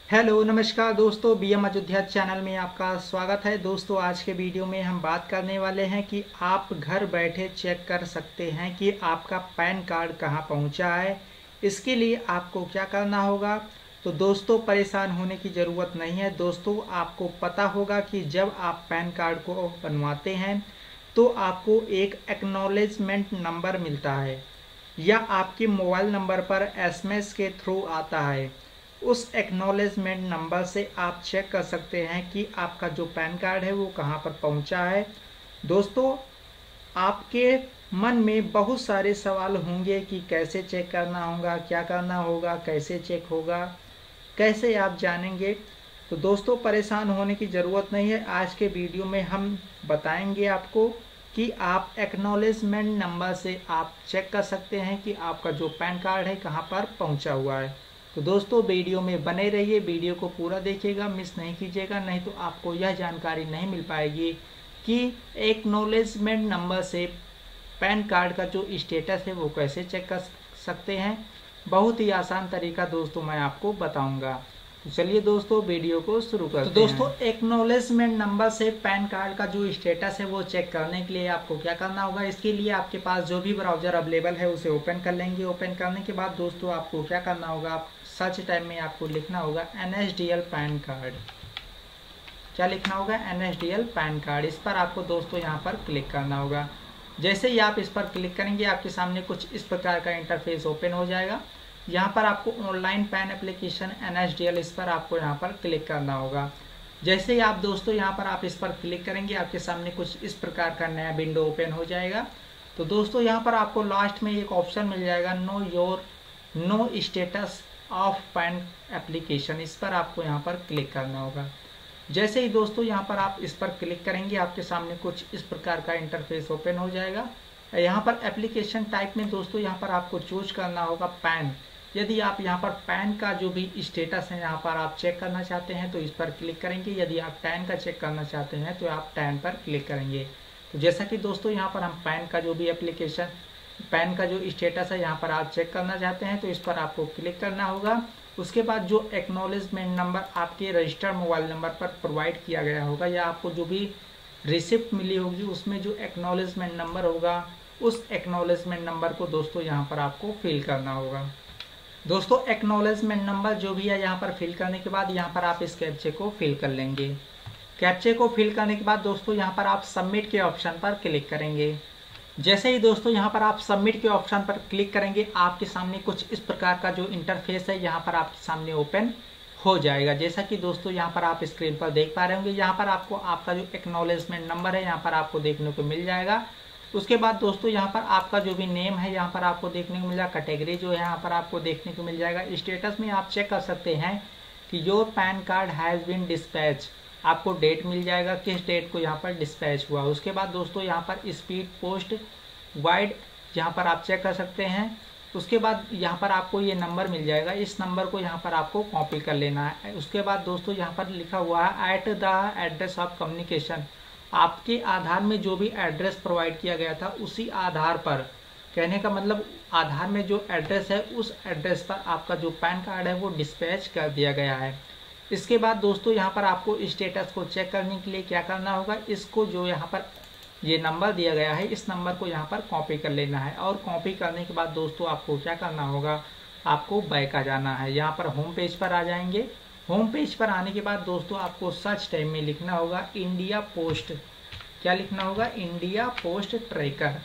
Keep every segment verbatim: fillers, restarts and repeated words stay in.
Hello नमस्कार दोस्तों, B M Ayodhya channel में आपका स्वागत है। दोस्तों आज के वीडियो में हम बात करने वाले हैं कि आप घर बैठे चेक कर सकते हैं कि आपका पैन कार्ड कहां पहुंचा है। इसके लिए आपको क्या करना होगा। तो दोस्तों परेशान होने की ज़रूरत नहीं है। दोस्तों आपको पता होगा कि जब आप पैन कार्ड को बनवाते हैं तो आपको एक एक्नॉलेजमेंट नंबर मिलता है या आपके मोबाइल नंबर पर एस एम एस के थ्रू आता है। उस एक्नॉलेजमेंट नंबर से आप चेक कर सकते हैं कि आपका जो पैन कार्ड है वो कहाँ पर पहुँचा है। दोस्तों आपके मन में बहुत सारे सवाल होंगे कि कैसे चेक करना होगा, क्या करना होगा, कैसे चेक होगा, कैसे आप जानेंगे। तो दोस्तों परेशान होने की ज़रूरत नहीं है। आज के वीडियो में हम बताएंगे आपको कि आप एक्नॉलेजमेंट नंबर से आप चेक कर सकते हैं कि आपका जो पैन कार्ड है कहाँ पर पहुँचा हुआ है। तो दोस्तों वीडियो में बने रहिए, वीडियो को पूरा देखिएगा, मिस नहीं कीजिएगा, नहीं तो आपको यह जानकारी नहीं मिल पाएगी कि एक्नॉलेजमेंट नंबर से पैन कार्ड का जो स्टेटस है वो कैसे चेक कर सकते हैं। बहुत ही आसान तरीका दोस्तों मैं आपको बताऊंगा। तो चलिए दोस्तों वीडियो को शुरू करते हैं। तो दोस्तों एक्नॉलेजमेंट नंबर से पैन कार्ड का जो स्टेटस है वो चेक करने के लिए आपको क्या करना होगा। इसके लिए आपके पास जो भी ब्राउजर अवेलेबल है उसे ओपन कर लेंगे। ओपन करने के बाद दोस्तों आपको क्या करना होगा, आप सर्च टाइम में आपको लिखना होगा N S D L PAN card. क्या लिखना होगा, N S D L PAN card. इस पर आपको दोस्तों यहाँ पर क्लिक करना होगा। जैसे ही आप इस पर क्लिक करेंगे आपके सामने कुछ इस प्रकार का इंटरफेस ओपन हो जाएगा। यहाँ पर आपको online PAN application N S D L, इस पर आपको यहाँ पर क्लिक करना होगा। जैसे ही आप दोस्तों यहाँ पर आप इस पर क्लिक करेंगे आपके सामने कुछ इस प्रकार का नया विंडो ओपन हो जाएगा। तो दोस्तों यहाँ पर आपको लास्ट में एक ऑप्शन मिल जाएगा, know your know status of PAN application. इस पर आपको यहाँ पर क्लिक करना होगा। जैसे ही दोस्तों यहाँ पर आप इस पर क्लिक करेंगे आपके सामने कुछ इस प्रकार का इंटरफेस ओपन हो जाएगा। यहाँ पर एप्लीकेशन टाइप में दोस्तों यहाँ पर आपको चूज करना होगा पैन। यदि आप यहाँ पर पैन का जो भी स्टेटस है यहाँ पर आप चेक करना चाहते हैं तो इस पर क्लिक करेंगे। यदि आप टैन का चेक करना चाहते हैं तो आप टैन पर क्लिक करेंगे। तो जैसा कि दोस्तों यहाँ पर हम पैन का जो भी एप्लीकेशन पैन का जो स्टेटस है यहाँ पर आप चेक करना चाहते हैं तो इस पर आपको क्लिक करना होगा। उसके बाद जो एक्नॉलेजमेंट नंबर आपके रजिस्टर्ड मोबाइल नंबर पर प्रोवाइड किया गया होगा या आपको जो भी रिसिप्ट मिली होगी उसमें जो एक्नॉलेजमेंट नंबर होगा उस एक्नॉलेजमेंट नंबर को दोस्तों यहाँ पर आपको फिल करना होगा। दोस्तों एक्नॉलेजमेंट नंबर जो भी है यहाँ पर फिल करने के बाद यहाँ पर आप इस कैप्चे को फिल कर लेंगे। कैप्चे को फिल करने के बाद दोस्तों यहाँ पर आप सबमिट के ऑप्शन पर क्लिक करेंगे। जैसे ही दोस्तों यहाँ पर आप सबमिट के ऑप्शन पर क्लिक करेंगे आपके सामने कुछ इस प्रकार का जो इंटरफेस है यहाँ पर आपके सामने ओपन हो जाएगा। जैसा कि दोस्तों यहाँ पर आप स्क्रीन पर देख पा रहे होंगे, यहाँ पर आपको आपका जो एक्नॉलेजमेंट नंबर है यहाँ पर आपको देखने को मिल जाएगा। उसके बाद दोस्तों यहाँ पर आपका जो भी नेम है यहाँ पर आपको देखने को मिल जाएगा। कैटेगरी जो है यहाँ पर आपको देखने को मिल जाएगा। स्टेटस में आप चेक कर सकते हैं कि your PAN card has been dispatch, आपको डेट मिल जाएगा किस डेट को यहाँ पर डिस्पैच हुआ। उसके बाद दोस्तों यहाँ पर स्पीड पोस्ट वाइड यहाँ पर आप चेक कर सकते हैं। उसके बाद यहाँ पर आपको ये नंबर मिल जाएगा, इस नंबर को यहाँ पर आपको कॉपी कर लेना है। उसके बाद दोस्तों यहाँ पर लिखा हुआ है at the address of communication, आपके आधार में जो भी एड्रेस प्रोवाइड किया गया था उसी आधार पर, कहने का मतलब आधार में जो एड्रेस है उस एड्रेस पर आपका जो पैन कार्ड है वो डिस्पैच कर दिया गया है। इसके बाद दोस्तों यहाँ पर आपको स्टेटस को चेक करने के लिए क्या करना होगा, इसको जो यहाँ पर ये नंबर दिया गया है इस नंबर को यहाँ पर कॉपी कर लेना है। और कॉपी करने के बाद दोस्तों आपको क्या करना होगा, आपको बैक आ जाना है। यहाँ पर होम पेज पर आ जाएंगे। होम पेज पर आने के बाद दोस्तों आपको सर्च टाइम में लिखना होगा इंडिया पोस्ट। क्या लिखना होगा, इंडिया पोस्ट ट्रैकर।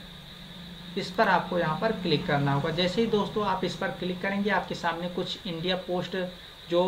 इस पर आपको यहाँ पर क्लिक करना होगा। जैसे ही दोस्तों आप इस पर क्लिक करेंगे आपके सामने कुछ इंडिया पोस्ट जो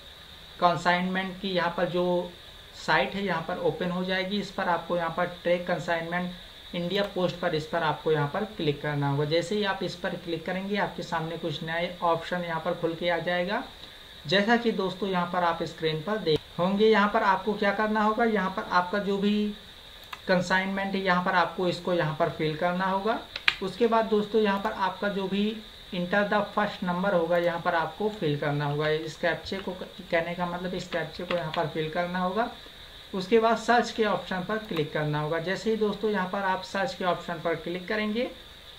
कंसाइनमेंट की यहाँ पर जो साइट है यहाँ पर ओपन हो जाएगी। इस पर आपको यहाँ पर ट्रैक कंसाइनमेंट इंडिया पोस्ट पर इस पर आपको यहाँ पर क्लिक करना होगा। जैसे ही आप इस पर क्लिक करेंगे आपके सामने कुछ नए ऑप्शन यहाँ पर खुल के आ जाएगा। जैसा कि दोस्तों यहाँ पर आप स्क्रीन पर देख होंगे, यहाँ पर आपको क्या करना होगा, यहाँ पर आपका जो भी कंसाइनमेंट है यहाँ पर आपको इसको यहाँ पर फिल करना होगा। उसके बाद दोस्तों यहाँ पर आपका जो भी इंटर द फर्स्ट नंबर होगा यहाँ पर आपको फिल करना होगा। इस कैप्चे को कहने का मतलब इस कैप्चे को यहाँ पर फिल करना होगा। उसके बाद सर्च के ऑप्शन पर क्लिक करना होगा। जैसे ही दोस्तों यहाँ पर आप सर्च के ऑप्शन पर क्लिक करेंगे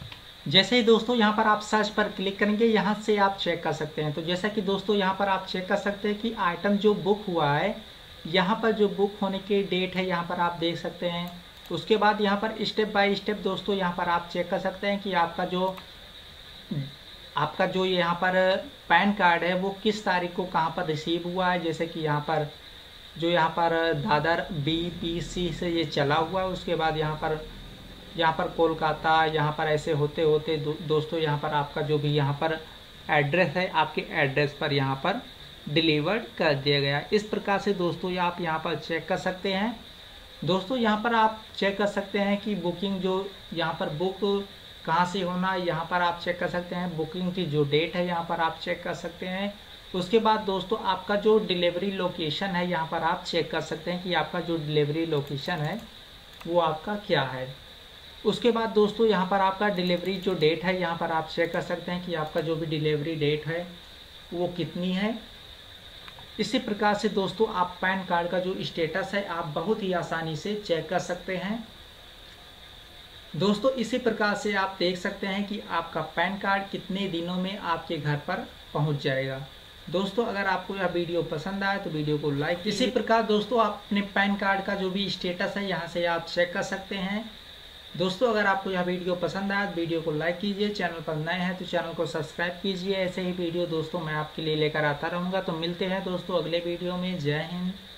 जैसे ही दोस्तों यहाँ पर आप सर्च पर क्लिक करेंगे, यहाँ से आप चेक कर सकते हैं। तो जैसा कि दोस्तों यहाँ पर आप चेक कर सकते हैं कि आइटम जो बुक हुआ है, यहाँ पर जो बुक होने की डेट है यहाँ पर आप देख सकते हैं। उसके बाद यहाँ पर स्टेप बाय स्टेप दोस्तों यहाँ पर आप चेक कर सकते हैं कि आपका जो आपका जो यहाँ पर पैन कार्ड है वो किस तारीख को कहाँ पर रिसीव हुआ है। जैसे कि यहाँ पर जो यहाँ पर दादर बी पी सी से ये चला हुआ है, उसके बाद यहाँ पर यहाँ पर कोलकाता, यहाँ पर ऐसे होते होते दो, दोस्तों यहाँ पर आपका जो भी यहाँ पर एड्रेस है, आपके एड्रेस पर यहाँ पर डिलीवर्ड कर दिया गया। इस प्रकार से दोस्तों आप यहाँ पर चेक कर सकते हैं। दोस्तों यहाँ पर आप चेक कर सकते हैं कि बुकिंग जो यहाँ पर बुक कहाँ से होना है, यहाँ पर आप चेक कर सकते हैं। बुकिंग की जो डेट है यहाँ पर आप चेक कर सकते हैं। उसके बाद दोस्तों आपका जो डिलीवरी लोकेशन है यहाँ पर आप चेक कर सकते हैं कि आपका जो डिलीवरी लोकेशन है वो आपका क्या है। उसके बाद दोस्तों यहाँ पर आपका डिलीवरी जो डेट है यहाँ पर आप चेक कर सकते हैं कि आपका जो भी डिलीवरी डेट है वो कितनी है। इसी प्रकार से दोस्तों आप पैन कार्ड का जो स्टेटस है आप बहुत ही आसानी से चेक कर सकते हैं। दोस्तों इसी प्रकार से आप देख सकते हैं कि आपका पैन कार्ड कितने दिनों में आपके घर पर पहुंच जाएगा। दोस्तों अगर आपको यह वीडियो पसंद आए तो वीडियो को लाइक। इसी प्रकार दोस्तों आप अपने पैन कार्ड का जो भी स्टेटस है यहाँ से आप चेक कर सकते हैं। दोस्तों अगर आपको यह वीडियो पसंद आए तो वीडियो को लाइक कीजिए, चैनल पर नए हैं तो चैनल को सब्सक्राइब कीजिए। ऐसे ही वीडियो दोस्तों मैं आपके लिए लेकर आता रहूँगा। तो मिलते हैं दोस्तों अगले वीडियो में। जय हिंद।